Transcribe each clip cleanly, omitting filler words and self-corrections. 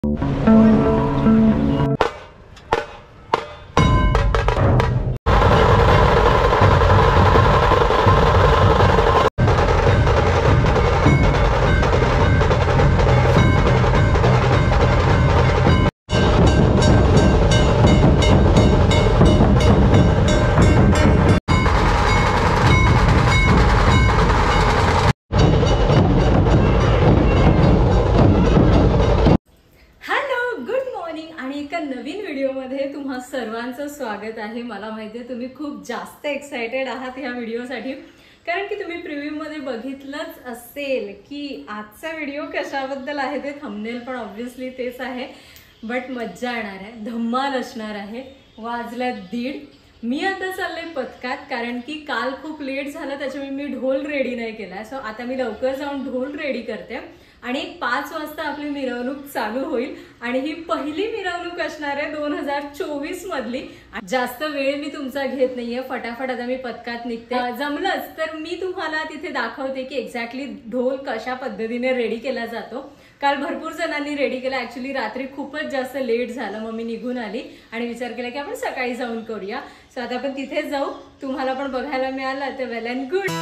सर्वांचं स्वागत आहे। मला माहिती आहे तुम्ही खूप जास्त एक्साइटेड आहात ह्या व्हिडिओसाठी, कारण की तुम्ही प्रिव्ह्यू मध्ये बघितलंच असेल की आजचा व्हिडिओ कशाबद्दल आहे। ते थंबनेल पण ऑब्वियसली तेच आहे, बट मज्जा येणार आहे, धम्माल असणार आहे। वाजल्यात 1:30, मी आता चालले पथकात, कारण की काल खूप लेट झालं त्याच्यामुळे मी ढोल रेडी नाही केला। सो आता मी लवकर जाऊन ढोल रेडी करते आणि 5 वाजता आपली मिरवणूक चालू होईल आणि ही पहिली मिरवणूक असणार आहे 2024 मधली। जास्त वेळ मी तुमचा घेत नाहीये, फटाफट आता मी पथकात निघते। जमलंच तर मी तुम्हाला तिथे दाखवते की एक्झॅक्टली ढोल कशा पद्धतीने रेडी केला जातो। काल भरपूर जणांनी रेडी केला, ऍक्च्युली रात्री खूपच जास्त लेट झालं, मग मी निघून आली आणि विचार केला की आपण सकाळी जाऊन करूया। सो आता आपण तिथेच जाऊ, तुम्हाला पण बघायला मिळालं तर वेल अँड गुड।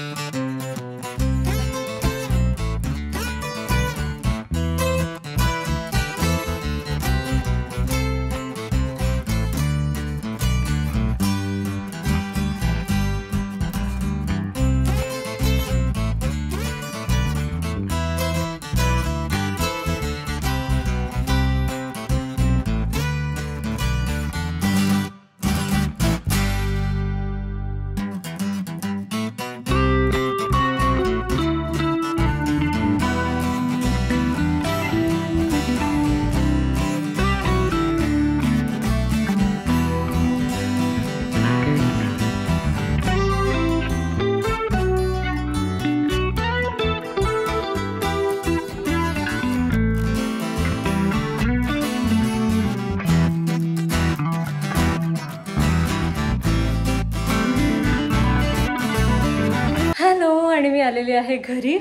आणि मी आलेली आहे घरी।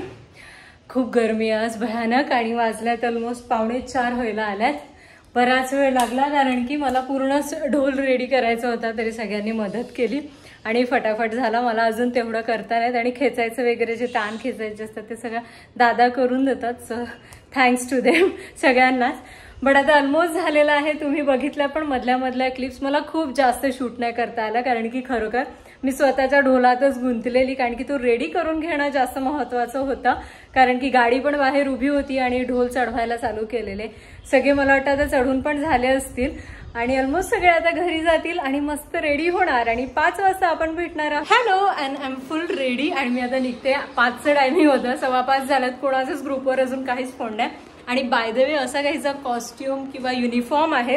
खूप गरमी आज भयानक आणि वाजल्यात ऑलमोस्ट 3:45 व्हायला आल्यात। बराच वेळ लागला कारण की मला पूर्णच ढोल रेडी करायचा होता, तरी सगळ्यांनी मदत केली आणि फटाफट झाला। मला अजून तेवढं करता नाहीत आणि खेचायचं वगैरे जे ताण खेचायचे असतात ते सगळं दादा करून देतात। सो थँक्स टू देम सगळ्यांनाच। बट आता ऑलमोस्ट झालेला आहे, तुम्ही बघितल्या पण मधल्या क्लिप्स मला खूप जास्त शूट नाही करता आला, कारण की खरोखर मी स्वतःच्या ढोलातच गुंतलेली, कारण की तो रेडी करून घेणं जास्त महत्त्वाचं होतं, कारण की गाडी पण बाहेर उभी होती आणि ढोल चढवायला चालू केलेले सगळे। मला वाटतं आता चढून पण झाले असतील आणि ऑलमोस्ट सगळे आता घरी जातील आणि मस्त रेडी होणार आणि 5 वाजता आपण भेटणार आहोत। Hello and I am full ready आणि मी आता निघते। 5चं टायमिंग होतं, 5:15 झाल्यात, कोणाच्याच ग्रुपवर अजून काहीच फोन नाही। आणि बाय द वे असा काहीचा कॉस्ट्युम किंवा युनिफॉर्म आहे,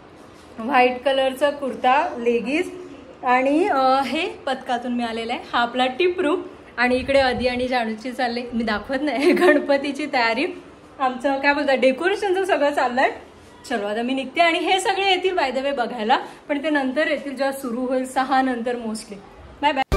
व्हाईट कलरचा कुर्ता, लेगीज आणि हे पथकातून मी आलेलं आहे। हा आपला टिपरू आणि इकडे आदी आणि जानूची चालले, मी दाखवत नाही, गणपतीची तयारी, आमचं काय बोलतात डेकोरेशनचं सगळं चाललंय। चलो आता मी निघते आणि हे सगळे येतील बाय द वे बघायला, पण ते नंतर येतील जेव्हा सुरू होईल 6 नंतर मोस्टली। Bye bye.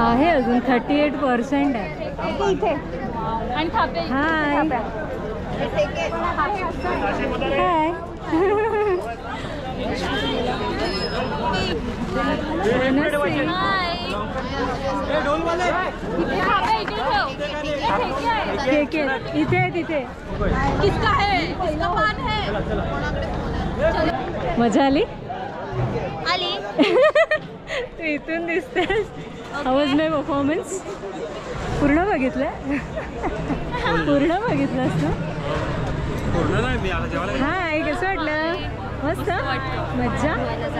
आहे अजून 38% आहे. इथे आणि थापे. हाय हाय. इथे आहे तिथे. किसका है? किसका पान है? मजा आली. आली. तू इथून दिसतेस. हाऊ वाज माय परफॉर्मन्स? पूर्ण बघितलं? पूर्ण बघितलंस तू? हाय, कसं वाटलं? मस्त मज्जा.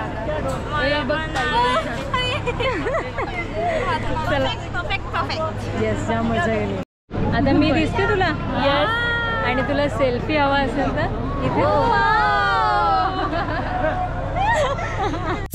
येस, जाम मजा गेली. आता मी दिसते तुला? येस. आणि तुला सेल्फी हवा असेल तर इथे